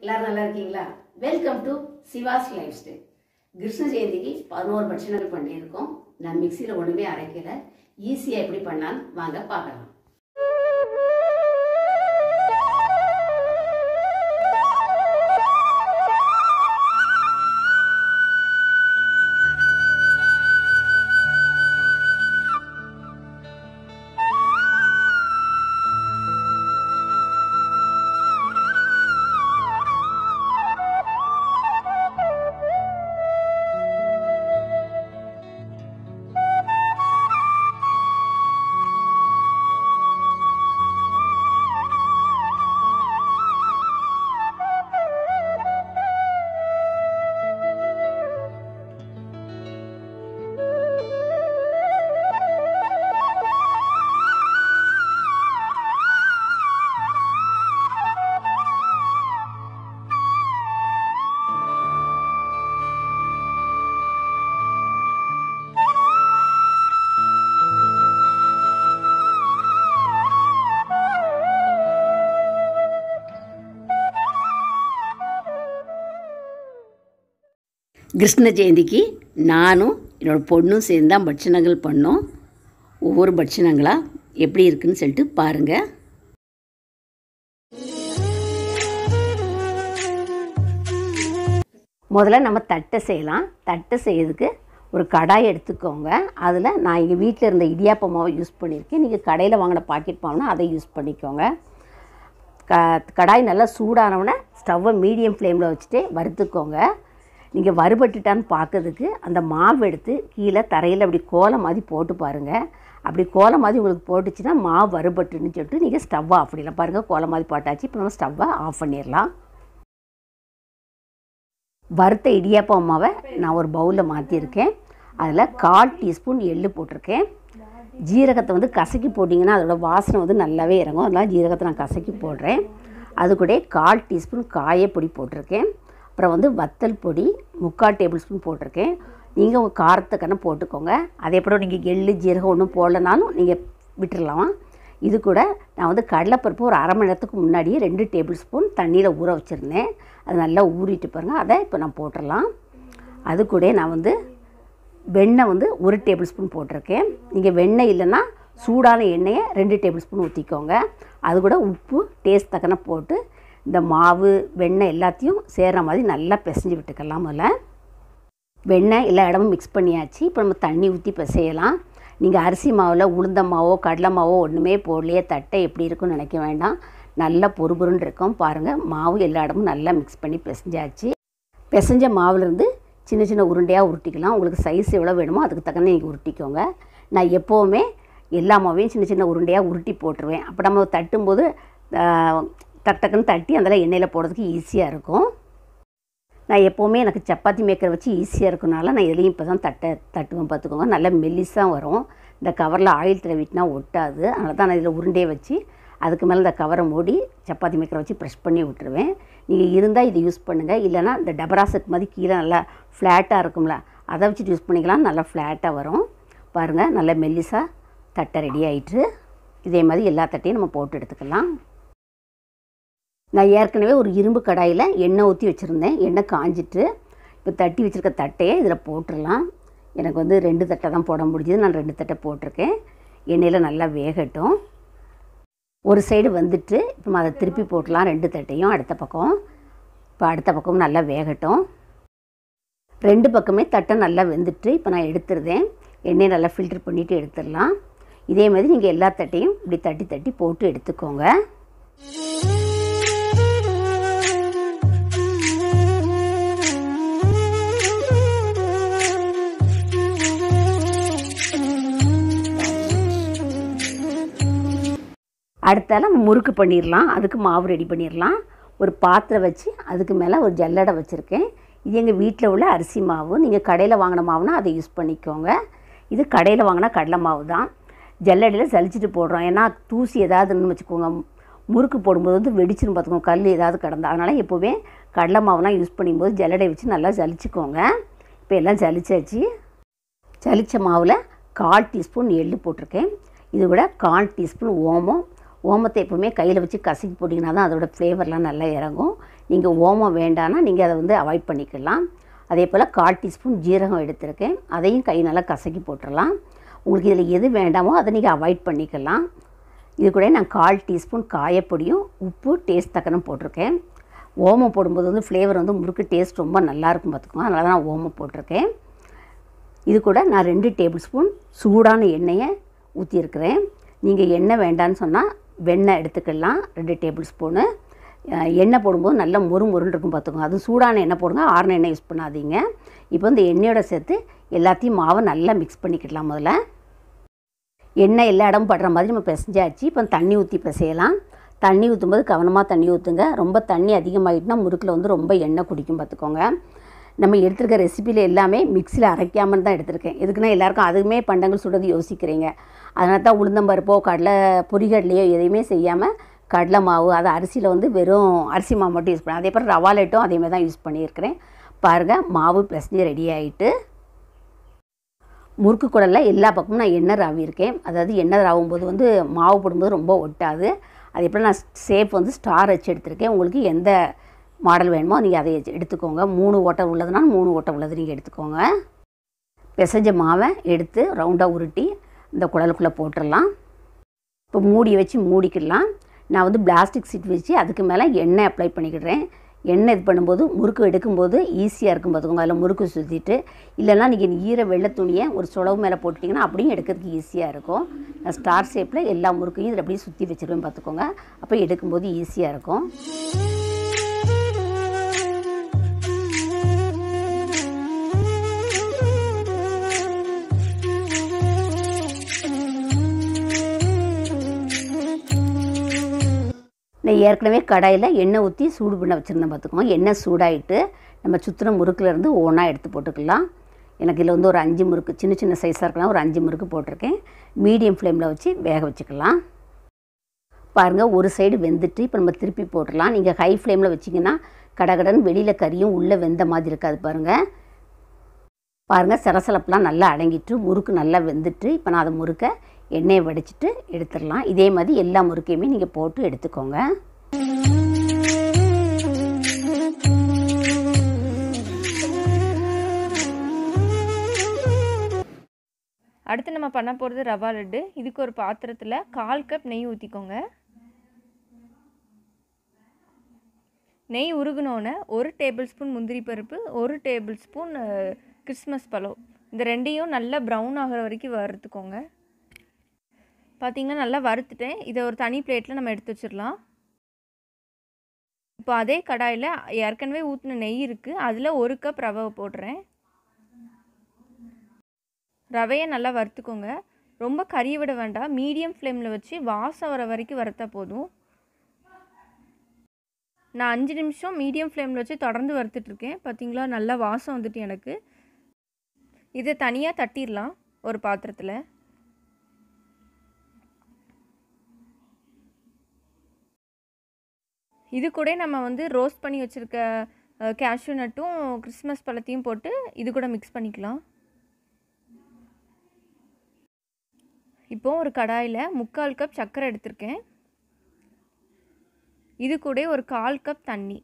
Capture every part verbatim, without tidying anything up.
எல்லாரும் நல்லா இருக்கீங்களா? Welcome to Siva's life style. Krishna ஜெயந்திக்கு பதினோரு பட்சணங்கள் பண்ணியிருக்கோம். நான் மிக்சியில் ஒன்றுமே அரைக்கல, ஈஸியாக எப்படி பண்ணாலும் வாங்க பார்க்கலாம். கிருஷ்ண ஜெயந்திக்கு நானும் என்னோடய பொண்ணும் சேர்ந்து தான் பட்சணங்கள் பண்ணோம். ஒவ்வொரு பட்சணங்களாக எப்படி இருக்குதுன்னு சொல்லிட்டு பாருங்கள். முதல்ல நம்ம தட்டை செய்யலாம். தட்டை செய்யறதுக்கு ஒரு கடாய் எடுத்துக்கோங்க. அதில் நான் எங்கள் வீட்டில் இருந்த இடியாப்ப மாவை யூஸ் பண்ணியிருக்கேன். நீங்கள் கடையில் வாங்கின பாக்கெட் மாவுனா அதை யூஸ் பண்ணிக்கோங்க. க கடாய் நல்லா சூடானவுடனே ஸ்டவ்வை மீடியம் ஃப்ளேமில் வச்சுட்டு வறுத்துக்கோங்க. நீங்கள் வறுபட்டுட்டான்னு பார்க்கறதுக்கு அந்த மாவு எடுத்து கீழே தரையில் அப்படி கோலம் மாதிரி போட்டு பாருங்கள். அப்படி கோலம் மாதிரி உங்களுக்கு போட்டுச்சுன்னா மாவு வறுபட்டுன்னு சொல்லிட்டு நீங்கள் ஸ்டவ்வை ஆஃப் பண்ணிடலாம். பாருங்கள், கோலம் மாதிரி போட்டாச்சு. இப்போ நம்ம ஸ்டவ்வை ஆஃப் பண்ணிடலாம். வறுத்த இடியாப்ப மாவை நான் ஒரு பவுலில் மாற்றிருக்கேன். அதில் கால் டீஸ்பூன் எள்ளு போட்டிருக்கேன். ஜீரகத்தை வந்து கசக்கி போட்டிங்கன்னா அதோடய வாசனை வந்து நல்லாவே இறங்கும். அதனால் ஜீரகத்தை நான் கசக்கி போடுறேன். அது கூட கால் டீஸ்பூன் காயப்பொடி போட்டிருக்கேன். அப்புறம் வந்து வத்தல் பொடி முக்கால் டேபிள் ஸ்பூன் போட்டிருக்கேன். நீங்கள் உங்கள் காரத்துக்கான போட்டுக்கோங்க. அதே போல் நீங்கள் எள்ளு ஜீரகம் ஒன்றும் போடலனாலும் நீங்கள் விட்டுடலாம். இது கூட நான் வந்து கடலைப்பருப்பு ஒரு அரை மணி நேரத்துக்கு முன்னாடியே ரெண்டு டேபிள் ஸ்பூன் தண்ணியில் ஊற வச்சுருந்தேன். அது நல்லா ஊறிட்டு பாருங்கள். அதை இப்போ நான் போட்டுடலாம். அது கூட நான் வந்து வெண்ணெய் வந்து ஒரு டேபிள் ஸ்பூன் போட்டிருக்கேன். நீங்கள் வெண்ணெய் இல்லைன்னா சூடான எண்ணெயை ரெண்டு டேபிள் ஸ்பூன் ஊற்றிக்கோங்க. அது கூட உப்பு டேஸ்ட் தக்கன போட்டு இந்த மாவு வெண்ணெய் எல்லாத்தையும் சேர்கிற மாதிரி நல்லா பிசைஞ்சு விட்டுக்கலாம். முதல்ல வெண்ணெய் எல்லா இடமும் மிக்ஸ் பண்ணியாச்சு. இப்போ நம்ம தண்ணி ஊற்றி பிசையலாம். நீங்கள் அரிசி மாவில் உளுந்த மாவோ கடலை மாவோ ஒன்றுமே போடலையே, தட்டை எப்படி இருக்குன்னு நினைக்க வேண்டாம். நல்லா பொறுபொருன்னு இருக்கும். பாருங்கள், மாவு எல்லா இடமும் நல்லா மிக்ஸ் பண்ணி பிசைஞ்சாச்சு. பிசைஞ்ச மாவுலேருந்து சின்ன சின்ன உருண்டையாக உருட்டிக்கலாம். உங்களுக்கு சைஸ் எவ்வளோ வேணுமோ அதுக்கு தக்கன நீங்கள் உருட்டிக்கோங்க. நான் எப்போவுமே எல்லா மாவையும் சின்ன சின்ன உருண்டையாக உருட்டி போட்டுருவேன். அப்போ நம்ம தட்டும்போது டக் டக்குன்னு தட்டி அதில் எண்ணெயில் போடுறதுக்கு ஈஸியாக இருக்கும். நான் எப்போவுமே எனக்கு சப்பாத்தி மேக்கரை வச்சு ஈஸியாக இருக்கனால நான் எதுலேயும் இப்போ தான் தட்டை தட்டுவேன். பார்த்துக்கோங்க, நல்லா மெல்லிஸாக வரும். இந்த கவரில் ஆயில் தடவிட்டுனா ஒட்டாது. அதனால தான் நான் இதில் உருண்டையை வச்சு அதுக்கு மேலே இந்த கவரை மூடி சப்பாத்தி மேக்கரை வச்சு ப்ரெஷ் பண்ணி விட்டுருவேன். நீங்கள் இருந்தால் இது யூஸ் பண்ணுங்கள். இல்லைனா இந்த டபரா செட் மாதிரி கீழே நல்லா ஃப்ளாட்டாக இருக்கும்ல, அதை வச்சுட்டு யூஸ் பண்ணிக்கலாம். நல்லா ஃப்ளாட்டாக வரும். பாருங்கள், நல்லா மெல்லிஸாக தட்டை ரெடி ஆகிட்டு இதே மாதிரி எல்லா தட்டையும் நம்ம போட்டு எடுத்துக்கலாம். நான் ஏற்கனவே ஒரு இரும்பு கடாயில் எண்ணெய் ஊற்றி வச்சுருந்தேன். எண்ணெய் காஞ்சிட்டு இப்போ தட்டி வச்சுருக்க தட்டையை இதில் போட்டுடலாம். எனக்கு வந்து ரெண்டு தட்டை தான் போட முடிஞ்சது. நான் ரெண்டு தட்டை போட்டிருக்கேன். எண்ணெயில் நல்லா வேகட்டும். ஒரு சைடு வந்துட்டு இப்போ அதை திருப்பி போட்டலாம். ரெண்டு தட்டையும் அடுத்த பக்கம் இப்போ அடுத்த பக்கம் நல்லா வேகட்டும். ரெண்டு பக்கமே தட்டை நல்லா வெந்துட்டு இப்போ நான் எடுத்துருந்தேன். எண்ணெயை நல்லா ஃபில்டர் பண்ணிவிட்டு எடுத்துடலாம். இதே மாதிரி நீங்கள் எல்லா தட்டையும் இப்படி தட்டி தட்டி போட்டு எடுத்துக்கோங்க. அடுத்தால நம்ம முறுக்கு பண்ணிடலாம். அதுக்கு மாவு ரெடி பண்ணிடலாம். ஒரு பாத்திரம் வச்சு அதுக்கு மேலே ஒரு ஜல்லடை வச்சுருக்கேன். இது எங்கள் வீட்டில் உள்ள அரிசி மாவு. நீங்கள் கடையில் வாங்கின மாவுனா அதை யூஸ் பண்ணிக்கோங்க. இது கடையில் வாங்கினா கடலை மாவு தான். ஜல்லடையில் சலிச்சிட்டு போடுறோம். ஏன்னா தூசி ஏதாவதுன்னு வச்சுக்கோங்க, முறுக்கு போடும்போது வந்து வெடிச்சுன்னு பார்த்துக்கோங்க, கல் ஏதாவது கிடந்தா. அதனால் எப்போவுமே கடலை மாவுலாம் யூஸ் பண்ணும்போது ஜல்லடை வச்சு நல்லா ஜலிச்சுக்கோங்க. இப்போ எல்லாம் ஜலிச்சாச்சு. ஜலித்த மாவில் கால் டீஸ்பூன் எள்ளு போட்டிருக்கேன். இது விட கால் டீஸ்பூன் ஓமம், ஓமத்தை எப்போவுமே கையில் வச்சு கசக்கி போட்டிங்கன்னா தான் அதோடய ஃப்ளேவர்லாம் நல்லா இறங்கும். நீங்கள் ஓமம் வேண்டான்னா நீங்கள் அதை வந்து அவாய்ட் பண்ணிக்கலாம். அதே போல் கால் டீஸ்பூன் ஜீரகம் எடுத்திருக்கேன், அதையும் கை நல்லா கசக்கி போட்டுடலாம். உங்களுக்கு இதில் எது வேண்டாமோ அதை நீங்கள் அவாய்ட் பண்ணிக்கலாம். இது கூட நான் கால் டீஸ்பூன் காயப்பொடியும் உப்பு டேஸ்ட் தக்கனும் போட்டிருக்கேன். ஓமம் போடும்போது வந்து ஃப்ளேவர் வந்து முறுக்கு டேஸ்ட் ரொம்ப நல்லாயிருக்கும் பார்த்துக்கோங்க, அதனால தான் நான் ஓமம் போட்டிருக்கேன். இது கூட நான் ரெண்டு டேபிள் ஸ்பூன் சூடான எண்ணெயை ஊற்றியிருக்கிறேன். நீங்கள் எண்ணெய் வேண்டான்னு சொன்னால் வெண்ணெய் எடுத்துக்கலாம். ரெண்டு டேபிள் ஸ்பூனு எண்ணெய் போடும்போது நல்லா மொறு மொறுன்னு இருக்கும் பார்த்துக்கோங்க. அது சூடான எண்ணெய் போடுங்க, ஆறுன எண்ணெய் யூஸ் பண்ணாதீங்க. இப்போ இந்த எண்ணெயோட சேர்த்து எல்லாத்தையும் மாவை நல்லா மிக்ஸ் பண்ணிக்கிடலாம். முதல்ல எண்ணெய் எல்லா இடமும் படுற மாதிரி நம்ம பிசைஞ்சாச்சு. இப்போ தண்ணி ஊற்றி பிசையலாம். தண்ணி ஊற்றும்போது கவனமாக தண்ணி ஊற்றுங்க. ரொம்ப தண்ணி அதிகமாகிட்டுனா முறுக்கில் வந்து ரொம்ப எண்ணெய் குடிக்கும் பார்த்துக்கோங்க. நம்ம எடுத்துருக்க ரெசிப்பியில் எல்லாமே மிக்சியில் அரைக்காமல் தான் எடுத்திருக்கேன். எதுக்குன்னா எல்லாேருக்கும் அதுவுமே பண்டங்கள் சுடுறது யோசிக்கிறீங்க. அதனால தான் உளுந்தம்பருப்போ கடலை பொரிகடலையோ எதையுமே செய்யாமல் கடலை மாவு அது அரிசியில் வந்து வெறும் அரிசி மாவு மட்டும் யூஸ் பண்ணேன். அதே போல் ரவா லட்டும் அதேமாதிரி தான் யூஸ் பண்ணியிருக்கிறேன். பாருங்கள், மாவு பிசைஞ்சு ரெடி ஆகிட்டு முறுக்கு குடலில் எல்லா பக்கமும் நான் எண்ணெய் ராவியிருக்கேன். அதாவது எண்ணெய் ராவும் போது வந்து மாவு போடும்போது ரொம்ப ஒட்டாது. அதே போல் நான் ஷேப் வந்து ஸ்டார் வச்சு எடுத்திருக்கேன். உங்களுக்கு எந்த மாடல் வேணுமோ நீங்கள் அதை எடுத்துக்கோங்க. மூணு ஓட்டை உள்ளதுனா மூணு ஓட்டை உள்ளது நீங்கள் எடுத்துக்கோங்க. பிசைஞ்ச மாவை எடுத்து ரவுண்டாக உருட்டி இந்த குடலுக்குள்ளே போட்டுடலாம். இப்போ மூடி வச்சு மூடிக்கிடலாம். நான் வந்து பிளாஸ்டிக் சீட் வச்சு அதுக்கு மேலே எண்ணெய் அப்ளை பண்ணிக்கிடுறேன். எண்ணெய் இது பண்ணும்போது முறுக்கு எடுக்கும்போது ஈஸியாக இருக்கும் பார்த்துக்கோங்க. அதில் முறுக்கு சுற்றிட்டு இல்லைன்னா நீங்கள் ஈர வெள்ளை துணியை ஒரு சுளவு மேலே போட்டிங்கன்னா அப்படியும் எடுக்கிறதுக்கு ஈஸியாக இருக்கும். நான் ஸ்டார் ஷேப்பில் எல்லா முறுக்கையும் இதில் அப்படியே சுற்றி வச்சுருவேன் பார்த்துக்கோங்க. அப்போ எடுக்கும்போது ஈஸியாக இருக்கும். நான் ஏற்கனவே கடாயில் எண்ணெய் ஊற்றி சூடு பண்ண வச்சுருந்தேன் பார்த்துக்கோங்க. எண்ணெய் சூடாகிட்டு நம்ம சுற்றின முறுக்குலேருந்து ஒன்றா எடுத்து போட்டுக்கலாம். எனக்கு இதில் வந்து ஒரு அஞ்சு முறுக்கு சின்ன சின்ன சைஸாக இருக்கலாம், ஒரு அஞ்சு முறுக்கு போட்டிருக்கேன். மீடியம் ஃப்ளேமில் வச்சு வேக வச்சுக்கலாம். பாருங்கள், ஒரு சைடு வெந்துட்டு இப்போ நம்ம திருப்பி போட்டுடலாம். நீங்கள் ஹை ஃப்ளேமில் வச்சிங்கன்னா கடகடன் வெளியில் கறியும் உள்ளே வெந்த மாதிரி இருக்காது. பாருங்கள் பாருங்கள் சலசலப்பெலாம் நல்லா அடங்கிட்டு முறுக்கு நல்லா வெந்துட்டு இப்போ நான் அதை முறுக்கை எண்ணெயை வடிச்சிட்டு எடுத்துடலாம். இதே மாதிரி எல்லா முறுக்கையுமே நீங்கள் போட்டு எடுத்துக்கோங்க. அடுத்து நம்ம பண்ண போகிறது ரவா லட்டு. இதுக்கு ஒரு பாத்திரத்தில் கால் கப் நெய் ஊற்றிக்கோங்க. நெய் உருகுனோன்னே ஒரு டேபிள் ஸ்பூன் முந்திரி பருப்பு, ஒரு டேபிள் ஸ்பூன் கிறிஸ்மஸ் பழம், இந்த ரெண்டையும் நல்லா ப்ரௌன் ஆகிற வரைக்கும் வறுத்துக்கோங்க. பார்த்திங்கன்னா நல்லா வறுத்துட்டேன். இதை ஒரு தனி பிளேட்டில் நம்ம எடுத்து வச்சிடலாம். இப்போ அதே கடாயில் ஏற்கனவே ஊற்றின நெய் இருக்குது, அதில் ஒரு கப் ரவை போடுறேன். ரவையை நல்லா வறுத்துக்கோங்க. ரொம்ப கறியை விட வேண்டாம், மீடியம் ஃப்ளேமில் வச்சு வாசம் வர வரைக்கும் வறுத்தா போதும். நான் அஞ்சு நிமிஷம் மீடியம் ஃப்ளேமில் வச்சு தொடர்ந்து வறுத்துட்ருக்கேன். பார்த்திங்களா நல்லா வாசம் வந்துட்டு எனக்கு. இதை தனியாக தட்டிடலாம் ஒரு பாத்திரத்தில். இது கூட நம்ம வந்து ரோஸ்ட் பண்ணி வச்சுருக்க கேஷ்யூ நட்டும் கிறிஸ்மஸ் பழத்தையும் போட்டு இது கூட மிக்ஸ் பண்ணிக்கலாம். இப்போது ஒரு கடாயில் முக்கால் கப் சர்க்கரை எடுத்திருக்கேன். இது கூட ஒரு கால் கப் தண்ணி.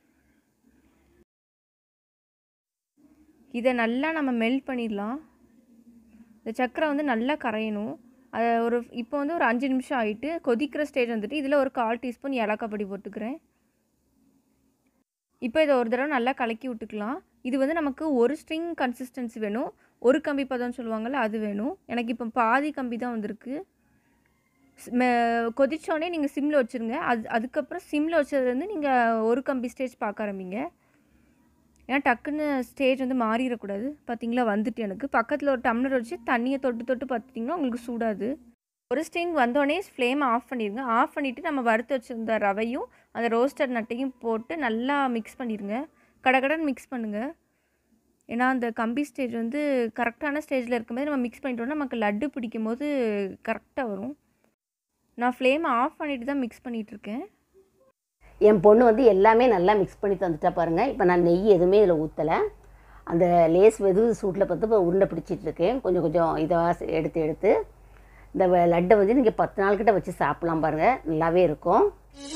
இதை நல்லா நம்ம மெல்ட் பண்ணிடலாம். இந்த சர்க்கரை வந்து நல்லா கரையணும். அது ஒரு இப்போ வந்து ஒரு அஞ்சு நிமிஷம் ஆகிட்டு கொதிக்கிற ஸ்டேஜ் வந்துட்டு இதில் ஒரு கால் டீஸ்பூன் ஏலக்காய் பொடி போட்டுக்கிறேன். இப்போ இதை ஒரு தடவை நல்லா கலக்கி விட்டுக்கலாம். இது வந்து நமக்கு ஒரு ஸ்ட்ரிங் கன்சிஸ்டன்சி வேணும், ஒரு கம்பி பதம்னு சொல்லுவாங்கள்ல அது வேணும். எனக்கு இப்போ பாதி கம்பி தான் வந்திருக்கு. கொதிச்சோடனே நீங்கள் சிம்மில் வச்சுருங்க. அது அதுக்கப்புறம் சிம்மில் வச்சதுலேருந்து நீங்கள் ஒரு கம்பி ஸ்டேஜ் பார்க்க ஆரம்பிங்க. ஏன்னா டக்குன்னு ஸ்டேஜ் வந்து மாறிடக்கூடாது. பார்த்திங்களா வந்துட்டு எனக்கு பக்கத்தில் ஒரு டம்ளர் வச்சு தண்ணியை தொட்டு தொட்டு பார்த்திங்கன்னா உங்களுக்கு சூடாது. ஒரு ஸ்ட்ரிங் வந்தோடனே ஃப்ளேம் ஆஃப் பண்ணிடுங்க. ஆஃப் பண்ணிவிட்டு நம்ம வறுத்து வச்சுருந்த ரவையும் அந்த ரோஸ்டட் நட்டையும் போட்டு நல்லா மிக்ஸ் பண்ணிடுங்க. கடகடன் மிக்ஸ் பண்ணுங்கள். ஏன்னா அந்த கம்பி ஸ்டேஜ் வந்து கரெக்டான ஸ்டேஜில் இருக்கும்போது நம்ம மிக்ஸ் பண்ணிட்டோம்னா நமக்கு லட்டு பிடிக்கும் போது கரெக்டாக வரும். நான் ஃப்ளேமை ஆஃப் பண்ணிவிட்டு தான் மிக்ஸ் பண்ணிகிட்ருக்கேன். என் பொண்ணு வந்து எல்லாமே நல்லா மிக்ஸ் பண்ணி தந்துட்டா பாருங்கள். இப்போ நான் நெய் எதுவுமே இதில் ஊற்றலை. அந்த லேஸ் வெது சூட்டில் பார்த்து இப்போ உருண்டை பிடிச்சிட்ருக்கேன். கொஞ்சம் கொஞ்சம் இதை எடுத்து எடுத்து இந்த லட்டை வந்து நீங்கள் பத்து நாள் கிட்ட வச்சு சாப்பிட்லாம் பாருங்கள், நல்லாவே இருக்கும்.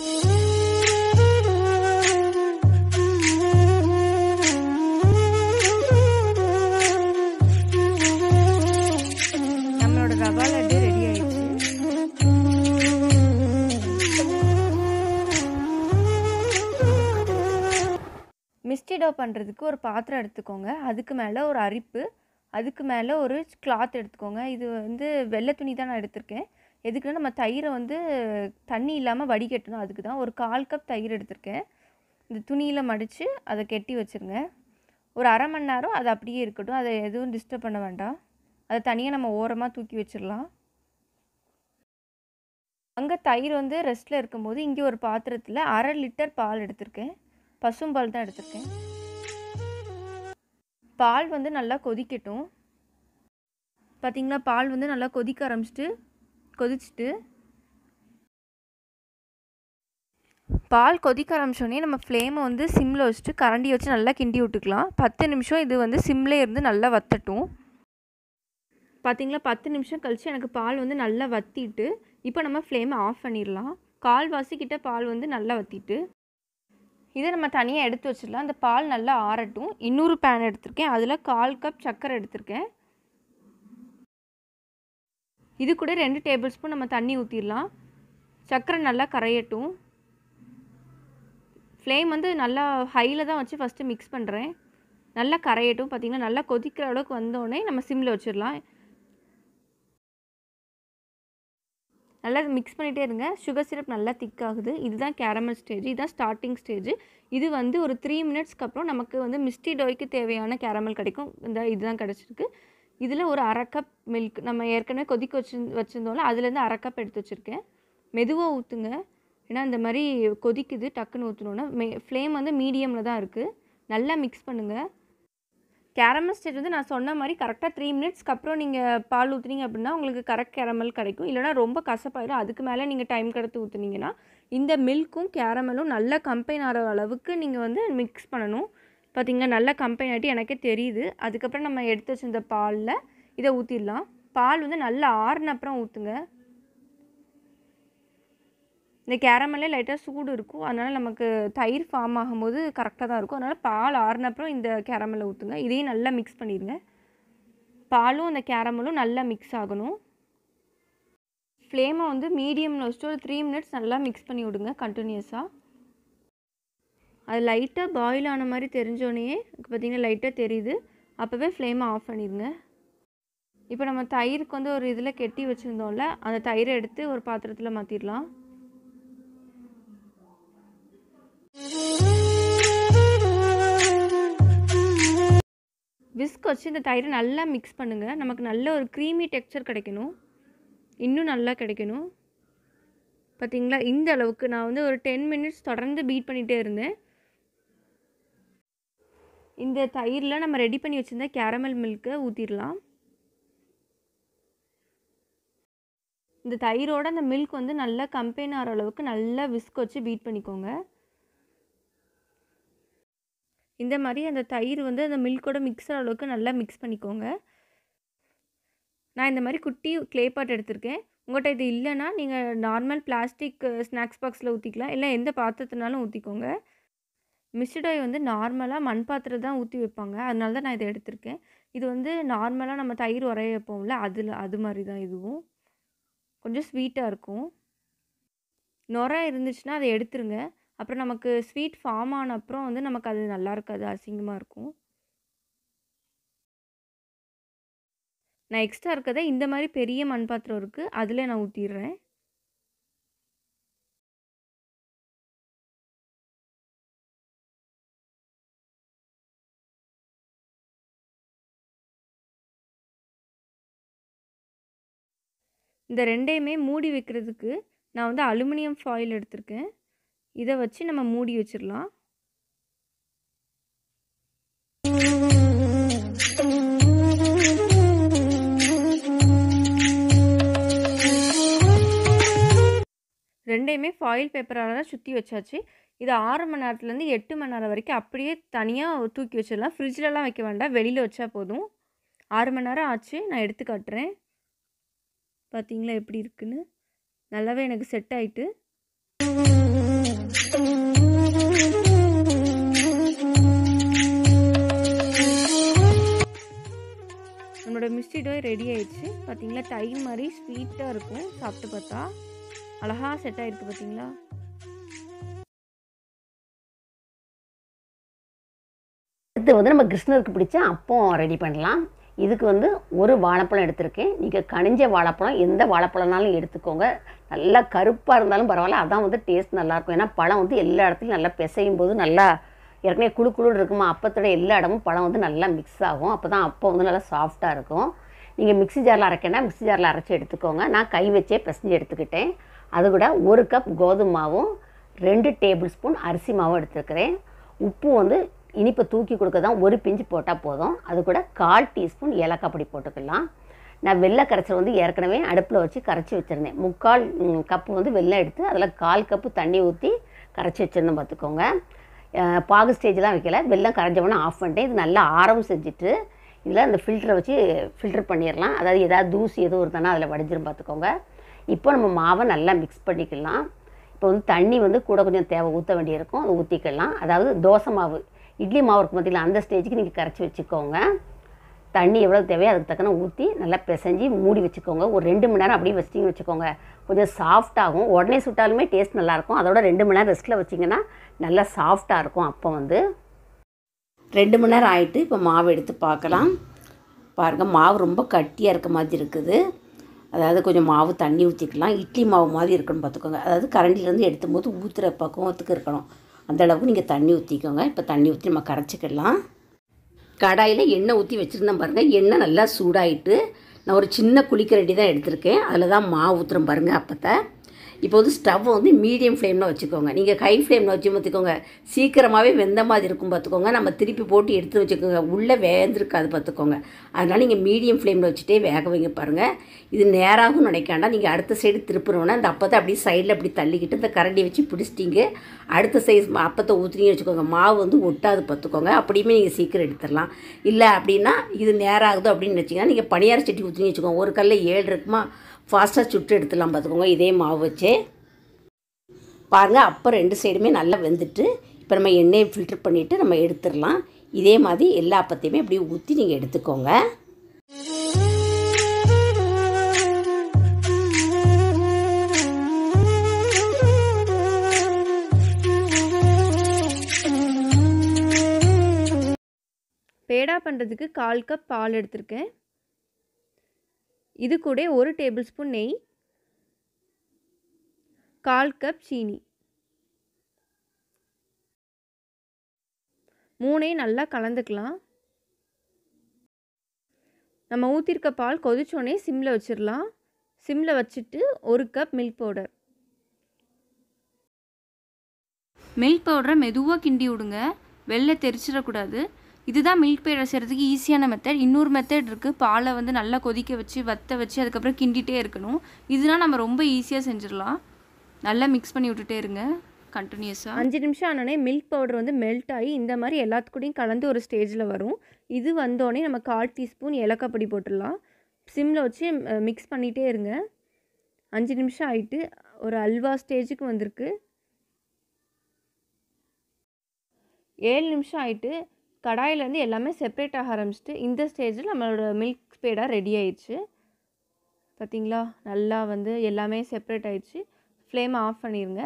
நம்மளோட ரவா லட்டு ரெடி ஆயிடுச்சு. மிஸ்டி டோ பண்ணுறதுக்கு ஒரு பாத்திரம் எடுத்துக்கோங்க. அதுக்கு மேலே ஒரு அரிப்பு, அதுக்கு மேலே ஒரு கிளாத் எடுத்துக்கோங்க. இது வந்து வெள்ளை துணி தான் நான் எடுத்திருக்கேன். எதுக்குன்னா நம்ம தயிரை வந்து தண்ணி இல்லாமல் வடிகட்டணும். அதுக்கு தான் ஒரு கால் கப் தயிர் எடுத்திருக்கேன். இந்த துணியில் மடித்து அதை கெட்டி வச்சுருங்க. ஒரு அரை மணி நேரம் அது அப்படியே இருக்கட்டும். அதை எதுவும் டிஸ்டர்ப் பண்ண வேண்டாம். அதை தனியாக நம்ம ஓரமாக தூக்கி வச்சிடலாம். அங்கே தயிர் வந்து ரெஸ்ட்டில் இருக்கும்போது இங்கே ஒரு பாத்திரத்தில் அரை லிட்டர் பால் எடுத்திருக்கேன். பசும்பால் தான் எடுத்திருக்கேன். பால் வந்து நல்லா கொதிக்கட்டும். பார்த்திங்களா, பால் வந்து நல்லா கொதிக்க ஆரம்பிச்சிட்டு கொதிச்சுட்டு பால் கொதிக்க ஆரம்பிச்சோடனே நம்ம ஃப்ளேமை வந்து சிம்மில் வச்சுட்டு கரண்டி வச்சு நல்லா கிண்டி விட்டுக்கலாம். பத்து நிமிஷம் இது வந்து சிம்மில் இருந்து நல்லா வத்தட்டும். பார்த்திங்களா, பத்து நிமிஷம் கழித்து எனக்கு பால் வந்து நல்லா வற்றிட்டு இப்போ நம்ம ஃப்ளேமை ஆஃப் பண்ணிடலாம். கால்வாசி கிட்ட பால் வந்து நல்லா வற்றிட்டு இதை நம்ம தனியாக எடுத்து வச்சிடலாம். அந்த பால் நல்லா ஆறட்டும். இன்னொரு பேன் எடுத்திருக்கேன். அதில் கால் கப் சர்க்கரை எடுத்திருக்கேன். இது கூட ரெண்டு டேபிள் ஸ்பூன் நம்ம தண்ணி ஊற்றிடலாம். சர்க்கரை நல்லா கரையட்டும். ஃப்ளேம் வந்து நல்லா ஹையில் தான் வச்சு ஃபஸ்ட்டு மிக்ஸ் பண்ணுறேன். நல்லா கரையட்டும். பார்த்திங்கன்னா நல்லா கொதிக்கிற அளவுக்கு வந்தோடனே நம்ம சிம்மில் வச்சிடலாம். நல்லா மிக்ஸ் பண்ணிகிட்டே இருங்க. சுகர் சிரப் நல்லா திக் ஆகுது. இதுதான் கேரமல் ஸ்டேஜ். இதுதான் ஸ்டார்டிங் ஸ்டேஜ். இது வந்து ஒரு த்ரீ மினிட்ஸ்க்கு அப்புறம் நமக்கு வந்து மிஸ்டி டோய்க்கு தேவையான கேரமல் கிடைக்கும். இந்த இதுதான் கிடச்சிருக்கு. இதில் ஒரு அரை கப் மில்க் நம்ம ஏற்கனவே கொதிக்க வச்சு வச்சுருந்தோம்ல, அதுலேருந்து அரை கப் எடுத்து வச்சுருக்கேன். மெதுவாக ஊற்றுங்க. ஏன்னா இந்த மாதிரி கொதிக்குது, டக்குன்னு ஊற்றணுன்னா. மே ஃப்ளேம் வந்து மீடியமில் தான் இருக்குது. நல்லா மிக்ஸ் பண்ணுங்கள். கேரமல் ஸ்டேஜ் வந்து நான் சொன்ன மாதிரி கரெக்டாக த்ரீ மினிட்ஸ்க்கு அப்புறம் நீங்கள் பால் ஊற்றுனீங்க அப்படின்னா உங்களுக்கு கரெக்ட் கேரமல் கிடைக்கும். இல்லைனா ரொம்ப கசப்பாயிடும். அதுக்கு மேலே நீங்கள் டைம் கடத்து ஊற்றுனீங்கன்னா இந்த மில்க்கும் கேரமலும் நல்லா கம்பைன் ஆகிற அளவுக்கு நீங்கள் வந்து மிக்ஸ் பண்ணணும். பார்த்திங்கன்னா நல்லா கம்பைன் ஆகிட்டு எனக்கே தெரியுது. அதுக்கப்புறம் நம்ம எடுத்து வச்சிருந்த பாலில் இதை ஊற்றிடலாம். பால் வந்து நல்லா ஆறுன அப்புறம் ஊற்றுங்க. இந்த கேரமல்லே லைட்டாக சூடு இருக்கும். அதனால் நமக்கு தயிர் ஃபார்ம் ஆகும்போது கரெக்டாக தான் இருக்கும். அதனால் பால் ஆறுன அப்புறம் இந்த கேரமலை ஊற்றுங்க. இதையும் நல்லா மிக்ஸ் பண்ணிடுங்க. பாலும் அந்த கேரமலும் நல்லா மிக்ஸ் ஆகணும். ஃப்ளேமை வந்து மீடியமில் வச்சுட்டு ஒரு த்ரீ மினிட்ஸ் நல்லா மிக்ஸ் பண்ணி விடுங்க கண்டினியூஸாக. அது லைட்டாக பாயில் ஆன மாதிரி தெரிஞ்சோடனே பார்த்திங்கன்னா லைட்டாக தெரியுது. அப்போவே ஃப்ளேமை ஆஃப் பண்ணிடுங்க. இப்போ நம்ம தயிருக்கு வந்து ஒரு இதில் கெட்டி வச்சுருந்தோம்ல, அந்த தயிரை எடுத்து ஒரு பாத்திரத்தில் மாற்றிடலாம். விஸ்க் வச்சு இந்த தயிரை நல்லா மிக்ஸ் பண்ணுங்கள். நமக்கு நல்ல ஒரு க்ரீமி டெக்ஸ்சர் கிடைக்கணும். இன்னும் நல்லா கிடைக்கணும். பார்த்திங்களா, இந்த அளவுக்கு நான் வந்து ஒரு டென் மினிட்ஸ் தொடர்ந்து பீட் பண்ணிகிட்டே இருந்தேன். இந்த தயிரில் நம்ம ரெடி பண்ணி வச்சுருந்த கேரமல் மில்க்கை ஊற்றிடலாம். இந்த தயிரோட அந்த மில்க் வந்து நல்லா கம்பைன் ஆகிற அளவுக்கு நல்லா விஸ்க் வச்சு பீட் பண்ணிக்கோங்க. இந்த மாதிரி அந்த தயிர் வந்து அந்த மில்கோட மிக்ஸ் ஆகிற அளவுக்கு நல்லா மிக்ஸ் பண்ணிக்கோங்க. நான் இந்த மாதிரி குட்டி க்ளே பாட் எடுத்திருக்கேன். உங்கள்கிட்ட இது இல்லைன்னா நீங்கள் நார்மல் பிளாஸ்டிக் ஸ்நாக்ஸ் பாக்ஸில் ஊற்றிக்கலாம். இல்லை எந்த பாத்திரத்தினாலும் ஊற்றிக்கோங்க. மிஸ்டடாய் வந்து நார்மலாக மண் பாத்திரம் தான் ஊற்றி வைப்பாங்க. அதனால தான் நான் இதை எடுத்திருக்கேன். இது வந்து நார்மலாக நம்ம தயிர் உரைய வைப்போம்ல, அதில் அது மாதிரி தான் இதுவும். கொஞ்சம் ஸ்வீட்டாக இருக்கும். நுரை இருந்துச்சுன்னா அதை எடுத்துருங்க. அப்புறம் நமக்கு ஸ்வீட் ஃபார்ம் ஆன அப்புறம் வந்து நமக்கு அது நல்லா இருக்காது, அசிங்கமாக இருக்கும். நான் எக்ஸ்ட்ரா இருக்கதை இந்த மாதிரி பெரிய மண் பாத்திரம் இருக்குது, அதில் நான் ஊற்றிடுறேன். இந்த ரெண்டையுமே மூடி வைக்கிறதுக்கு நான் வந்து அலுமினியம் ஃபாயில் எடுத்திருக்கேன். இதை வச்சு நம்ம மூடி வச்சிடலாம். ரெண்டையுமே ஃபாயில் பேப்பரால் சுற்றி வச்சாச்சு. இது ஆறு மணி நேரத்துலேருந்து எட்டு மணி நேரம் வரைக்கும் அப்படியே தனியாக தூக்கி வச்சிடலாம். ஃப்ரிட்ஜிலலாம் வைக்க வேண்டாம், வெளியில் வச்சா போதும். ஆறு மணி நேரம் ஆச்சு, நான் எடுத்து காட்டுறேன். பார்த்தீங்களா எப்படி இருக்குன்னு? நல்லாவே எனக்கு செட் ஆயிட்டு. நம்மளோட மிஸ்டி டோ ரெடி ஆயிடுச்சு. பார்த்தீங்களா தயிர் மாதிரி ஸ்வீட்டாக இருக்கும். சாப்பிட்டு பார்த்தா அழகாக செட் ஆகிருக்கு. பார்த்தீங்களா? அடுத்து வந்து நம்ம கிருஷ்ணருக்கு பிடிச்ச அப்பம் ரெடி பண்ணலாம். இதுக்கு வந்து ஒரு வாழைப்பழம் எடுத்திருக்கேன். நீங்கள் கனிஞ்ச வாழைப்பழம் எந்த வாழைப்பழம்னாலும் எடுத்துக்கோங்க. நல்லா கருப்பாக இருந்தாலும் பரவாயில்ல, அதான் வந்து டேஸ்ட் நல்லாயிருக்கும். ஏன்னா பழம் வந்து எல்லா இடத்துலையும் நல்லா பிசையும் போது நல்லா ஏற்கனவே குழு குழுன்னு இருக்குமா, அப்பத்தோட எல்லா இடமும் பழம் வந்து நல்லா மிக்ஸ் ஆகும். அப்போ தான் அப்பம் வந்து நல்லா சாஃப்டாக இருக்கும். நீங்கள் மிக்ஸி ஜாரில் அரைக்கேன்னா மிக்ஸி ஜாரில் அரைச்சி எடுத்துக்கோங்க. நான் கை வச்சே பிசைஞ்சு எடுத்துக்கிட்டேன். அது கூட ஒரு கப் கோதுமை மாவும் ரெண்டு டேபிள் ஸ்பூன் அரிசி மாவும் எடுத்துருக்கிறேன். உப்பு வந்து இனிப்பை தூக்கி கொடுக்க தான் ஒரு பிஞ்சு போட்டால் போதும். அது கூட கால் டீஸ்பூன் ஏலக்காய் பொடி போட்டுக்கலாம். நான் வெள்ளை கரைச்சல் வந்து ஏற்கனவே அடுப்பில் வச்சு கரைச்சி வச்சுருந்தேன். முக்கால் கப்பு வந்து வெள்ளம் எடுத்து அதில் கால் கப்பு தண்ணி ஊற்றி கரைச்சி வச்சுருந்தேன். பார்த்துக்கோங்க. பாகு ஸ்டேஜ்லாம் வைக்கல, வெள்ளம் கரைஞ்சவொன்னே ஆஃப் பண்ணிட்டேன். இது நல்லா ஆரம் செஞ்சுட்டு இதில் அந்த ஃபில்டரை வச்சு ஃபில்டர் பண்ணிடலாம். அதாவது ஏதாவது தூசி எதுவும் இருந்தானா அதில் வடிஞ்சிரும். பார்த்துக்கோங்க. இப்போ நம்ம மாவை நல்லா மிக்ஸ் பண்ணிக்கலாம். இப்போ வந்து தண்ணி வந்து கூட கொஞ்சம் தேவை ஊற்ற வேண்டியிருக்கும், அதை ஊற்றிக்கலாம். அதாவது தோசை மாவு இட்லி மாவு இருக்கும் பார்த்தீங்களா, அந்த ஸ்டேஜுக்கு நீங்கள் கரைச்சி வச்சுக்கோங்க. தண்ணி எவ்வளோ தேவையோ அதுக்கு தக்கன ஊற்றி நல்லா பிசைஞ்சு மூடி வச்சுக்கோங்க. ஒரு ரெண்டு மணி நேரம் அப்படியே வச்சிட்டிங்கன்னு வச்சுக்கோங்க, கொஞ்சம் சாஃப்டாகும். உடனே சுட்டாலுமே டேஸ்ட் நல்லாயிருக்கும். அதோட ரெண்டு மணி நேரம் ரெஸ்ட்டில் வச்சிங்கன்னா நல்லா சாஃப்டாக இருக்கும். அப்போ வந்து ரெண்டு மணி நேரம் ஆகிட்டு இப்போ மாவு எடுத்து பார்க்கலாம். பாருங்கள், மாவு ரொம்ப கட்டியாக இருக்க மாதிரி இருக்குது. அதாவது கொஞ்சம் மாவு தண்ணி ஊற்றிக்கலாம். இட்லி மாவு மாதிரி இருக்குன்னு பார்த்துக்கோங்க. அதாவது கரண்டிலேருந்து எடுத்தும் போது ஊற்றுற பக்குவத்துக்கு இருக்கணும். அந்த அளவுக்கு நீங்கள் தண்ணி ஊற்றிக்கோங்க. இப்போ தண்ணி ஊற்றி நம்ம கரைச்சிக்கலாம். கடாயில் எண்ணெய் ஊற்றி வச்சுருந்தேன் பாருங்கள். எண்ணெய் நல்லா சூடாகிட்டு நான் ஒரு சின்ன குளிக்கரண்டி தான் எடுத்திருக்கேன். அதில் தான் மாவு ஊற்றுறேன் பாருங்கள். அப்போத்த இப்போ வந்து ஸ்டவ்வை வந்து மீடியம் ஃப்ளேமில் வச்சுக்கோங்க. நீங்கள் ஹை ஃப்ளேமில் வச்சு பார்த்துக்கோங்க, சீக்கிரமாகவே வெந்த மாதிரி இருக்கும். பார்த்துக்கோங்க. நம்ம திருப்பி போட்டு எடுத்து வச்சுக்கோங்க, உள்ளே வேந்திருக்காது. பார்த்துக்கோங்க. அதனால் நீங்கள் மீடியம் ஃப்ளேமில் வச்சுட்டே வேக வைங்க பாருங்கள். இது நேராகவும் நினைக்காண்டா நீங்கள் அடுத்த சைடு திருப்புறோன்னா அந்த அப்பத்தை அப்படியே சைடில் அப்படி தள்ளிக்கிட்டு இந்த கரண்டி வச்சு பிடிச்சிட்டிங்க அடுத்த சைஸ் அப்பத்தை ஊற்றுனீங்கன்னு வச்சுக்கோங்க, மாவு வந்து ஒட்டாது. பார்த்துக்கோங்க. அப்படியுமே நீங்கள் சீக்கிரம் எடுத்துடலாம். இல்லை அப்படின்னா இது நேராகுது அப்படின்னு வச்சிங்கன்னா நீங்கள் பனியார சட்டி ஊற்றுனீங்கன்னு வச்சுக்கோங்க, ஒரு கல்லில் ஏழு இருக்குமா, ஃபாஸ்ட்டாக சுட்டு எடுத்துடலாம். பார்த்துக்கோங்க. இதே மாவு வச்சு பாருங்கள். அப்போ ரெண்டு சைடுமே நல்லா வெந்துட்டு இப்போ நம்ம எண்ணெயை ஃபில்டர் பண்ணிவிட்டு நம்ம எடுத்துடலாம். இதே மாதிரி எல்லா அப்பத்தையுமே அப்படியே ஊற்றி நீங்கள் எடுத்துக்கோங்க. பேடா பண்ணுறதுக்கு கால் கப் பால் எடுத்திருக்கேன். இது கூட ஒரு டேபிள் ஸ்பூன் நெய், கால் கப் சீனி, மூணையும் நல்லா கலந்துக்கலாம். நம்ம ஊற்றிருக்க பால் கொதிச்சோடனே சிம்மில் வச்சிடலாம். சிம்மில் வச்சுட்டு ஒரு கப் மில்க் பவுடர். மில்க் பவுடரை மெதுவாக கிண்டி விடுங்க, வெளில தெரிச்சிடக்கூடாது. இதுதான் மில்க் பேடா செய்கிறதுக்கு ஈஸியான மெத்தட். இன்னொரு மெத்தட் இருக்குது, பாலை வந்து நல்லா கொதிக்க வச்சு வற்ற வச்சு அதுக்கப்புறம் கிண்டிகிட்டே இருக்கணும். இதுதான் நம்ம ரொம்ப ஈஸியாக செஞ்சிடலாம். நல்லா மிக்ஸ் பண்ணி விட்டுட்டே இருங்க கண்டினியூஸாக. அஞ்சு நிமிஷம் ஆனோடனே மில்க் பவுடர் வந்து மெல்ட் ஆகி இந்த மாதிரி எல்லாத்துக்கூடையும் கலந்து ஒரு ஸ்டேஜில் வரும். இது வந்தோடனே நம்ம கால் டீஸ்பூன் ஏலக்காய் பொடி போட்டுடலாம். சிம்மில் வச்சு மிக்ஸ் பண்ணிகிட்டே இருங்க. அஞ்சு நிமிஷம் ஆகிட்டு ஒரு அல்வா ஸ்டேஜுக்கு வந்திருக்கு. ஏழு நிமிஷம் ஆகிட்டு கடாயிலேருந்து எல்லாமே செப்ரேட் ஆக ஆரம்பிச்சிட்டு இந்த ஸ்டேஜில் நம்மளோட மில்க் பேடா ரெடி ஆயிடுச்சு. பார்த்திங்களா, நல்லா வந்து எல்லாமே செப்ரேட் ஆயிடுச்சு. ஃப்ளேமை ஆஃப் பண்ணிடுங்க.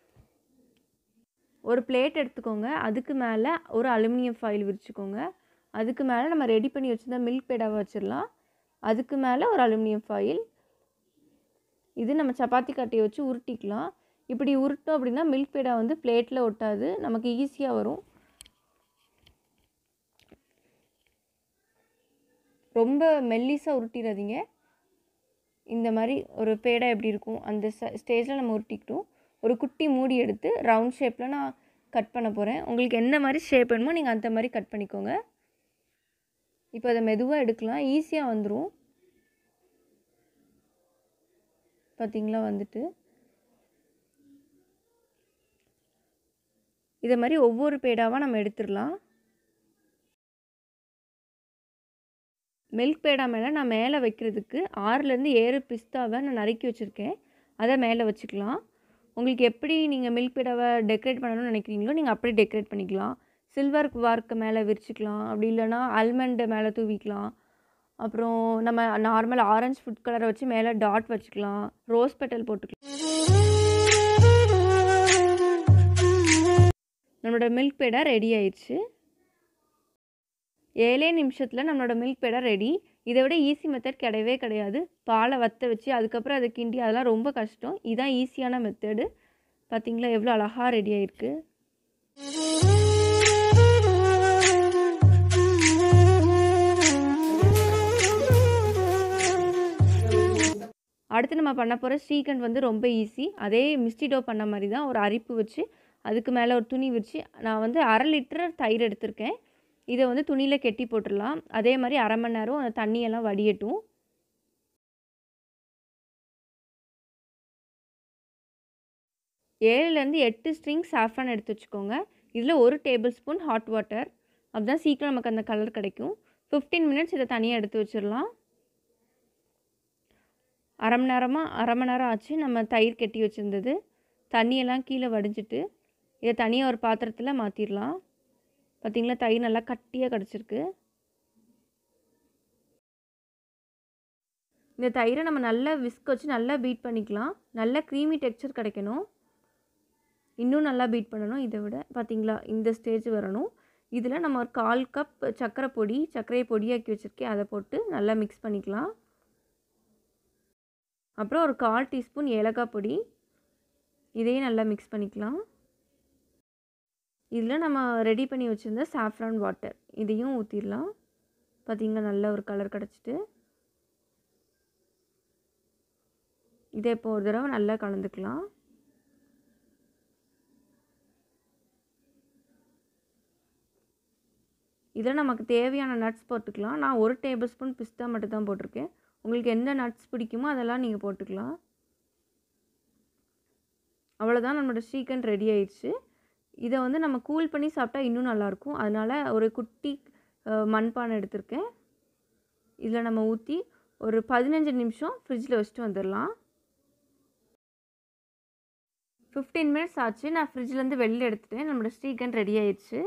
ஒரு பிளேட் எடுத்துக்கோங்க. அதுக்கு மேலே ஒரு அலுமினியம் ஃபாயில் விரிச்சுக்கோங்க. அதுக்கு மேலே நம்ம ரெடி பண்ணி வச்சுருந்த மில்க் பேடாவை வச்சிடலாம். அதுக்கு மேலே ஒரு அலுமினியம் ஃபாயில். இது நம்ம சப்பாத்தி கட்டையை வச்சு உருட்டிக்கலாம். இப்படி உருட்டோம் அப்படின்னா மில்க் பேடா வந்து பிளேட்டில் ஒட்டாது, நமக்கு ஈஸியாக வரும். ரொம்ப மெல்லிஸாக உருட்டிடாதீங்க. இந்த மாதிரி ஒரு பேடா எப்படி இருக்கும் அந்த ஸ்டேஜில் நம்ம உருட்டிக்கிட்டோம். ஒரு குட்டி மூடி எடுத்து ரவுண்ட் ஷேப்பில் நான் கட் பண்ண போகிறேன். உங்களுக்கு என்ன மாதிரி ஷேப் வேணுமோ நீங்கள் அந்த மாதிரி கட் பண்ணிக்கோங்க. இப்போ அதை மெதுவாக எடுக்கலாம், ஈஸியாக வந்துடும். பார்த்திங்களா, வந்துட்டு இதை மாதிரி ஒவ்வொரு பேடாவாக நம்ம எடுத்துடலாம். மில்க் பேடா மேலே நான் மேலே வைக்கிறதுக்கு ஆறுலேருந்து ஏழு பிஸ்தாவை நான் நறுக்கி வச்சுருக்கேன். அதை மேலே வச்சுக்கலாம். உங்களுக்கு எப்படி நீங்கள் மில்க் பேடாவை டெக்கரேட் பண்ணணும்னு நினைக்கிறீங்களோ நீங்கள் அப்படி டெக்கரேட் பண்ணிக்கலாம். சில்வர் வார்க்கு மேலே விரிச்சிக்கலாம், அப்படி இல்லைனா ஆல்மண்டு மேலே தூவிக்கலாம். அப்புறம் நம்ம நார்மல் ஆரஞ்சு ஃபுட் கலரை வச்சு மேலே டாட் வச்சுக்கலாம், ரோஸ் பெட்டல் போட்டுக்கலாம். நம்மளோட மில்க் பேடா ரெடி ஆயிடுச்சு. ஏழே நிமிஷத்தில் நம்மளோட மில்க் பேடா ரெடி. இதை விட ஈஸி மெத்தட் கிடையவே கிடையாது. பாலை வற்ற வச்சு அதுக்கப்புறம் அதை கிண்டி அதெல்லாம் ரொம்ப கஷ்டம். இதுதான் ஈஸியான மெத்தடு. பார்த்தீங்களா எவ்வளோ அழகாக ரெடி ஆகிருக்கு. அடுத்து நம்ம பண்ண போகிற ஸ்ரீகண்ட் வந்து ரொம்ப ஈஸி. அதே மிஸ்டி டோ பண்ண மாதிரி தான். ஒரு அரிப்பு வச்சு அதுக்கு மேலே ஒரு துணி வச்சு நான் வந்து அரை லிட்டர் தயிர் எடுத்திருக்கேன். இதை வந்து துணியில் கெட்டி போட்டுடலாம். அதே மாதிரி அரை மணி நேரம் அந்த தண்ணியெல்லாம் வடியட்டும். ஏழுலேருந்து எட்டு ஸ்ட்ரிங் சாஃப்ரான் எடுத்து வச்சுக்கோங்க. இதில் ஒரு டேபிள் ஸ்பூன் ஹாட் வாட்டர். அப்படி தான் சீக்கிரம் நமக்கு அந்த கலர் கிடைக்கும். ஃபிஃப்டீன் மினிட்ஸ் இதை தனியாக எடுத்து வச்சிடலாம். அரை மணி நேரமாக அரை மணி நேரம் ஆச்சு நம்ம தயிர் கெட்டி வச்சுருந்தது. தண்ணியெல்லாம் கீழே வடிஞ்சிட்டு இதை தனியாக ஒரு பாத்திரத்தில் மாற்றிடலாம். பார்த்திங்களா தயிர் நல்லா கட்டியாக கிடச்சிருக்கு. இந்த தயிரை நம்ம நல்லா விஸ்க் வச்சு நல்லா பீட் பண்ணிக்கலாம். நல்ல க்ரீமி டெக்ஸ்சர் கிடைக்கணும். இன்னும் நல்லா பீட் பண்ணணும். இதை விட பார்த்திங்களா இந்த ஸ்டேஜ் வரணும். இதில் நம்ம ஒரு கால் கப் சர்க்கரை பொடி சர்க்கரையை பொடியாக்கி வச்சுருக்கேன். அதை போட்டு நல்லா மிக்ஸ் பண்ணிக்கலாம். அப்புறம் ஒரு கால் டீஸ்பூன் ஏலக்காய் பொடி, இதையும் நல்லா மிக்ஸ் பண்ணிக்கலாம். இதில் நம்ம ரெடி பண்ணி வச்சுருந்த சாஃப்ரான் வாட்டர் இதையும் ஊற்றிடலாம். பார்த்திங்களா நல்ல ஒரு கலர் கிடச்சிட்டு. இதை இப்போ ஒரு தடவை நல்லா கலந்துக்கலாம். இதில் நமக்கு தேவையான நட்ஸ் போட்டுக்கலாம். நான் ஒரு டேபிள் ஸ்பூன் பிஸ்தா மட்டும் தான் போட்டிருக்கேன். உங்களுக்கு எந்த நட்ஸ் பிடிக்குமோ அதெல்லாம் நீங்கள் போட்டுக்கலாம். அவ்வளோதான், நம்மளோட ஸ்ரீகண்ட் ரெடி ஆயிடுச்சு. இதை வந்து நம்ம கூல் பண்ணி சாப்பிட்டா இன்னும் நல்லாயிருக்கும். அதனால் ஒரு குட்டி மண்பானை எடுத்திருக்கேன். இதில் நம்ம ஊற்றி ஒரு பதினஞ்சு நிமிஷம் ஃப்ரிட்ஜில் வச்சுட்டு வந்துடலாம். ஃபிஃப்டீன் மினிட்ஸ் ஆச்சு. நான் ஃப்ரிட்ஜ்லேருந்து வெளியில் எடுத்துட்டேன். நம்மளோட ஸ்ரீகண்ட் ரெடி ஆயிடுச்சு.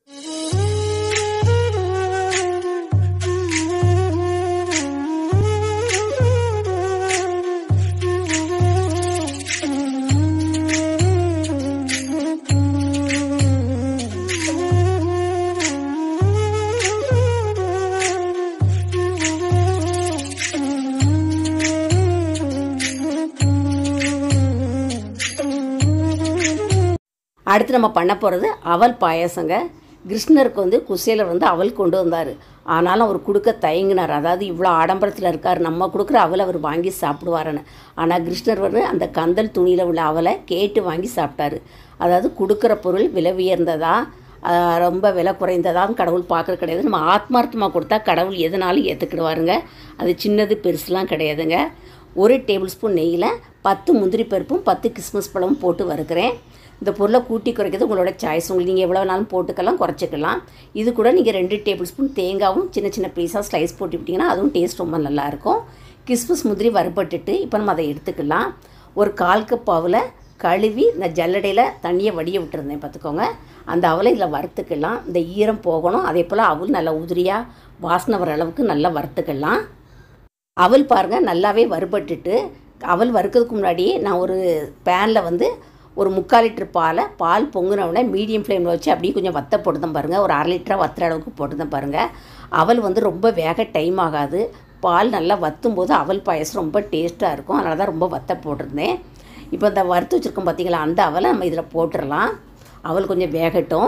அடுத்து நம்ம பண்ண போகிறது அவல் பாயசங்க. கிருஷ்ணருக்கு வந்து குசேலர் வந்து அவல் கொண்டு வந்தார். ஆனாலும் அவர் கொடுக்க தயங்கினார். அதாவது இவ்வளோ ஆடம்பரத்தில் இருக்கார், நம்ம கொடுக்குற அவலை அவர் வாங்கி சாப்பிடுவாருன்னு. ஆனால் கிருஷ்ணர் வந்து அந்த கந்தல் துணியில் உள்ள அவலை கேட்டு வாங்கி சாப்பிட்டாரு. அதாவது கொடுக்குற பொருள் விலை உயர்ந்ததா ரொம்ப விலை குறைந்ததான்னு கடவுள் பார்க்குறது கிடையாது. நம்ம ஆத்மார்த்தமாக கொடுத்தா கடவுள் எதனாலும் ஏற்றுக்கிடுவாருங்க. அது சின்னது பெருசுலாம் கிடையாதுங்க. ஒரு டேபிள் ஸ்பூன் நெய்யில் பத்து முந்திரி பருப்பும் பத்து கிஸ்மிஸ் பழமும் போட்டு வறுக்கிறேன். இந்த பொருளை கூட்டி குறைக்கிறது உங்களோட சாய்ஸ். உங்களுக்கு நீங்கள் எவ்வளோ நாளும் போட்டுக்கலாம், குறைச்சிக்கலாம். இது கூட நீங்கள் ரெண்டு டேபிள் ஸ்பூன் தேங்காவும் சின்ன சின்ன பீஸாக ஸ்லைஸ் போட்டு விட்டிங்கன்னா அதுவும் டேஸ்ட் ரொம்ப நல்லாயிருக்கும். கிஸ்மிஸ் முந்திரி வறுபட்டுட்டு இப்போ நம்ம அதை எடுத்துக்கலாம். ஒரு கால் கப் அவலை கழுவி இந்த ஜல்லடையில் தண்ணியை வடிய விட்டுருந்தேன் பார்த்துக்கோங்க. அந்த அவலை இதில் வறுத்துக்கலாம். இந்த ஈரம் போகணும். அதே போல் அவல் நல்லா உதிரியாக வாசனை வர அளவுக்கு நல்லா வறுத்துக்கலாம். அவல் பாருங்கள் நல்லாவே வறுபட்டுட்டு, அவல் வறுக்கிறதுக்கு முன்னாடி நான் ஒரு பேனில் வந்து ஒரு முக்கால் லிட்டர் பாலை பால் பொங்குனவுடனே மீடியம் ஃப்ளேமில் வச்சு அப்படியே கொஞ்சம் வத்த போட்டுதான் பாருங்கள். ஒரு அரை லிட்டராக வத்துற அளவுக்கு போட்டுதான் பாருங்கள். அவல் வந்து ரொம்ப வேக டைம் ஆகாது. பால் நல்லா வற்றும் போது அவல் பாயசம் ரொம்ப டேஸ்ட்டாக இருக்கும். அதனால தான் ரொம்ப வத்த போட்டிருந்தேன். இப்போ இந்த வறுத்து வச்சுருக்கோம் பார்த்திங்களா, அந்த அவலை நம்ம இதில் போட்டுடலாம். அவல் கொஞ்சம் வேகட்டும்.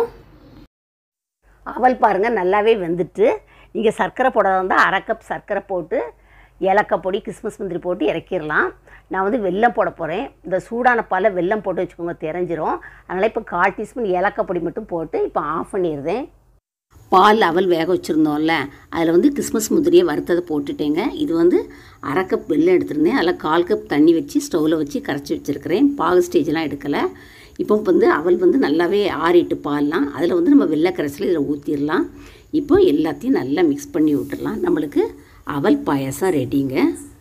அவல் பாருங்கள் நல்லாவே வெந்துட்டு. நீங்கள் சர்க்கரை போடாத இருந்தால் அரை கப் சர்க்கரை போட்டு ஏலக்காய் பொடி கிஸ்மிஸ் முந்திரி போட்டு இறக்கிடலாம். நான் வந்து வெல்லம் போட போகிறேன். இந்த சூடான பாலை வெல்லம் போட்டு வச்சுக்கோங்க, தெரிஞ்சிரும். அதனால் இப்போ கால் டீஸ்பூன் ஏலக்காய் பொடி மட்டும் போட்டு இப்போ ஆஃப் பண்ணிடுறேன். பால் அவல் வேக வச்சுருந்தோம்ல, அதில் வந்து கிஸ்மிஸ் முந்திரியை வறுத்ததை போட்டுட்டேங்க. இது வந்து அரை கப் வெல்லம் எடுத்துருந்தேன். அதில் கால் கப் தண்ணி வச்சு ஸ்டவ்வில் வச்சு கரைச்சி வச்சுருக்கிறேன். பாகு ஸ்டேஜெலாம் எடுக்கலை. இப்போ வந்து அவல் வந்து நல்லாவே ஆறிட்டு பால்லாம் அதில் வந்து நம்ம வெள்ளை கரைசல் இதில் ஊற்றிடலாம். இப்போ எல்லாத்தையும் நல்லா மிக்ஸ் பண்ணி விட்டுடலாம். நம்மளுக்கு அவல் பாயாசம் ரெடிங்க.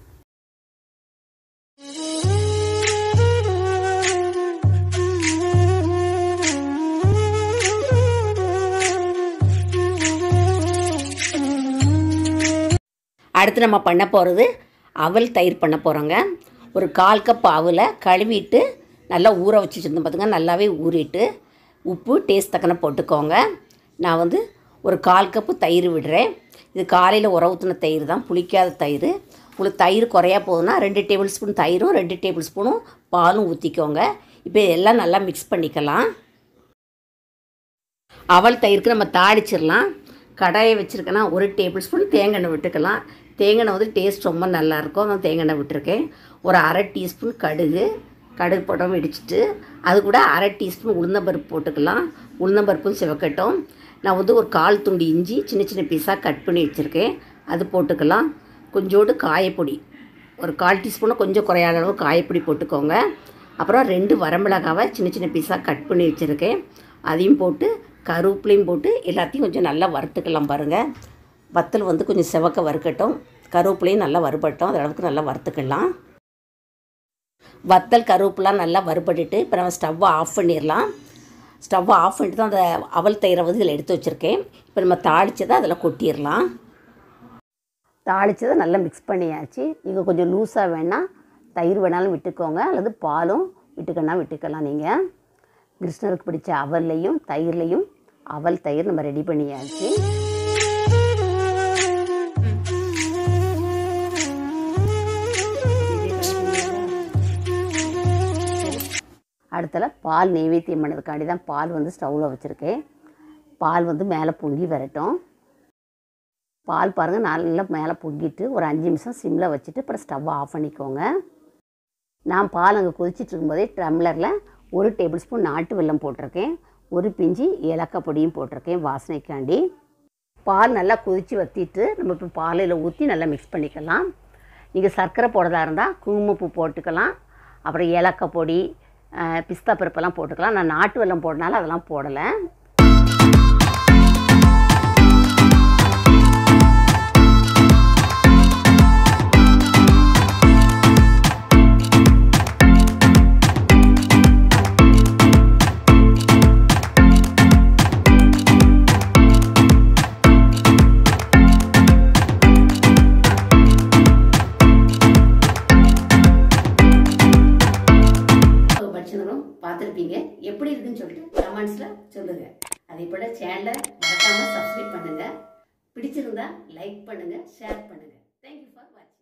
அடுத்து நம்ம பண்ண போகிறது அவல் தயிர் பண்ண போகிறோங்க. ஒரு கால் கப் அவலை கழுவிட்டு நல்லா ஊற வச்சு வச்சுருந்தோம் பார்த்துங்க. நல்லாவே ஊறிட்டு உப்பு டேஸ்ட் தக்கன போட்டுக்கோங்க. நான் வந்து ஒரு கால் கப்பு தயிர் விடுறேன். இது காலையில் உர ஊற்றின தயிர் தான், புளிக்காத தயிர். உங்களுக்கு தயிர் குறையா போகுதுன்னா ரெண்டு டேபிள் ஸ்பூன் தயிரும் ரெண்டு டேபிள் ஸ்பூனும் பாலும் ஊற்றிக்கோங்க. இப்போ இதெல்லாம் நல்லா மிக்ஸ் பண்ணிக்கலாம். அவல் தயிருக்கு நம்ம தாளிச்சிடலாம். கடாயை வச்சுருக்கேன்னா ஒரு டேபிள் ஸ்பூன் தேங்காய் எண்ணெய் விட்டுக்கலாம். தேங்காய் எண்ணெய் வந்து டேஸ்ட் ரொம்ப நல்லாயிருக்கும். நான் தேங்காய் எண்ணெய் விட்டுருக்கேன். ஒரு அரை டீஸ்பூன் கடுகு கடுகு போட்டோம் இடிச்சிட்டு அது கூட அரை டீஸ்பூன் உளுந்தம்பருப்பு போட்டுக்கலாம். உளுந்தம்பருப்பும் சிவக்கட்டும். நான் வந்து ஒரு கால் துண்டு இஞ்சி சின்ன சின்ன பீஸாக கட் பண்ணி வச்சுருக்கேன், அது போட்டுக்கலாம். கொஞ்சோண்டு காயப்பொடி ஒரு கால் டீஸ்பூனை கொஞ்சம் குறையாத அளவு காயப்பொடி போட்டுக்கோங்க. அப்புறம் ரெண்டு வரமிளகாவை சின்ன சின்ன பீஸாக கட் பண்ணி வச்சுருக்கேன், அதையும் போட்டு கருவேப்பிலையும் போட்டு எல்லாத்தையும் கொஞ்சம் நல்லா வறுத்துக்கலாம். பாருங்கள், வத்தல் வந்து கொஞ்சம் செவக்க வறுக்கட்டும், கருவேப்பிலையும் நல்லா வறுபட்டோம், அது அளவுக்கு நல்லா வறுத்துக்கலாம். வத்தல் கருவேப்பிலாம் நல்லா வறுபட்டுட்டு இப்போ நம்ம ஸ்டவ்வை ஆஃப் பண்ணிடலாம். ஸ்டவ்வை ஆஃப் பண்ணிட்டு தான் அந்த அவல் தயிரை வந்து இதில் எடுத்து வச்சுருக்கேன். இப்போ நம்ம தாளித்ததை அதில் கொட்டிடலாம். தாளித்ததை நல்லா மிக்ஸ் பண்ணியாச்சு. நீங்கள் கொஞ்சம் லூஸாக வேணால் தயிர் வேணாலும் விட்டுக்கோங்க, அல்லது பாலும் விட்டுக்கன்னா விட்டுக்கலாம். நீங்கள் கிருஷ்ணருக்கு பிடிச்ச அவல்லையும் தயிர்லையும் அவல் தயிர் நம்ம ரெடி பண்ணியாச்சு. அடுத்தல பால் நெய்வேத்தியம் பண்ணதுக்காண்டி தான் பால் வந்து ஸ்டவ்வில் வச்சுருக்கேன். பால் வந்து மேலே பொங்கி வரட்டும். பால் பாருங்கள் நல்லா மேலே பொங்கிட்டு ஒரு அஞ்சு நிமிஷம் சிம்மில் வச்சுட்டு அப்புறம் ஸ்டவ்வை ஆஃப் பண்ணிக்கோங்க. நான் பால் அங்கே கொதிச்சிட்டு இருக்கும்போதே டம்ளரில் ஒரு டேபிள் ஸ்பூன் நாட்டு வெல்லம் போட்டிருக்கேன், ஒரு பிஞ்சு ஏலக்காய் பொடியும் போட்டிருக்கேன் வாசனைக்காண்டி. பால் நல்லா கொதித்து வற்றிட்டு நம்ம இப்போ பாலில் ஊற்றி நல்லா மிக்ஸ் பண்ணிக்கலாம். நீங்கள் சர்க்கரை போடுறதா இருந்தால் குங்குமப்பூ போட்டுக்கலாம், அப்புறம் ஏலக்காய் பொடி பிஸ்தா பருப்பெல்லாம் போட்டுக்கலாம். நான் நாட்டு வெல்லம் போடனால அதெல்லாம் போடலை. பார்த்துருப்பீங்க, எப்படி இருக்குன்னு சொல்லிட்டு கமெண்ட்ஸில் சொல்லுங்கள். அதே போல் சேனலை மறக்காமல் சப்ஸ்கிரைப் பண்ணுங்கள். பிடிச்சிருந்தா லைக் பண்ணுங்கள், ஷேர் பண்ணுங்கள். தேங்க்யூ ஃபார் வாட்சிங்.